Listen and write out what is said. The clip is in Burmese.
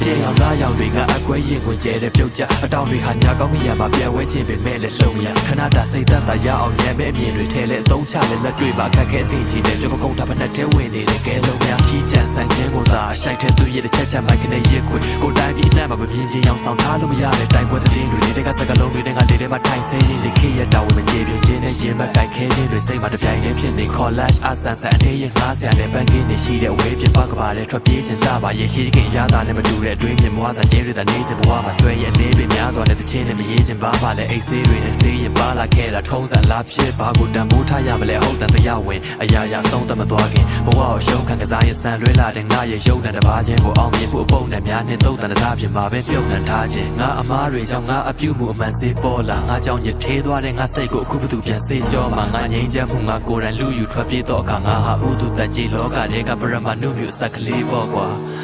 ကျေအောင်သားရောက်တွေကအကွဲရင်ဝင်ကျဲတဲ့ပြုတ်ကြအတောင်တွေဟာညာကောင်းကြီးရမှာပြဲဝဲခြင်းပင်မဲ့လက်လှုပ်ရခဏတာစိတ်သက်သာရအောင်ညံမဲ့အမြင်တွေထဲလဲသုံးချလဲလက်တွေပါခက်ခဲသိချင်တဲ့ကျွန်မကုန်းတာဖက်နဲ့တဲဝင်နေတဲ့ကဲလုံးများထီးချန်ဆန်ခြင်းကိုသာရှိုက်တဲ့သူရဲ့တစ်ချက်ချက်မိုက်ကနေရက်ခွေကိုတိုင်းပြီးနဲ့မှာမပြင်းချင်းအောင်ဆောင်ထားလို့မရတဲ့တိုင်ပွဲတဲ့တွေတဲ့ကစကလုံးတွေနဲ့ကလေထဲမှာထိုင်ဆဲရင်လေခေရတာဝင်မကြေပြင်းခြင်းနဲ့ရင်မကိုက်ခဲခြင်းတွေစိတ်မှာတပြိုင်တည်းဖြစ်နေ collage အဆန်ဆန်အနေနဲ့ငားဆရာနဲ့ပန်းကင်းနေရှိတဲ့ဝေးပြပကပါတဲ့ထွက်ပြေးခြင်းကြပါရဲ့ရှိတဲ့ခင်ရတာနဲ့မတူတဲ့အတွင်းမြင်မွားစားကျဲတွေတဲ့နေတဲ့ဘဝမှာဆွဲရဲ့လေးပင်များစွာနဲ့တချင်းနဲ့မရေးခြင်းပါပါလဲအိတ်ဆေးတွေနဲ့ဆေးရင်ပါလာခဲ့တာထုံးစံလာဖြစ်ပါကိုတန်ဖိုးထားရမလဲဟုတ်တန်တရားဝင်အရာရာဆုံးသက်မသွားခင်ဘဝကိုရှုံးခံကစားရင်ဆန်လွဲလာတဲ့ငါရဲ့ရုပ်နဲ့တပါးချင်းကိုအောင်မြင်ဖို့အပုံနဲ့များနဲ့တုံးတန်တစားပြင်မှာပဲပြုတ်နှံထားခြင်းငါအမားတွေကြောင့်ငါအပြုတ်မှုအမှန်စေပေါ်လာငါကြောင့်ရထေးသွားတဲ့ငါစိတ်ကိုအခုဘသူပြန်စေကြောမှာငါငြိမ်းချမ်းမှုငါကိုယ်တိုင်လူယူထွက်ပြေးတော့အခါငါဟာဥတုတန်ကြီးလောကတွေကပရမနုမျိုးစက်ကလေးပေါ့ကွာ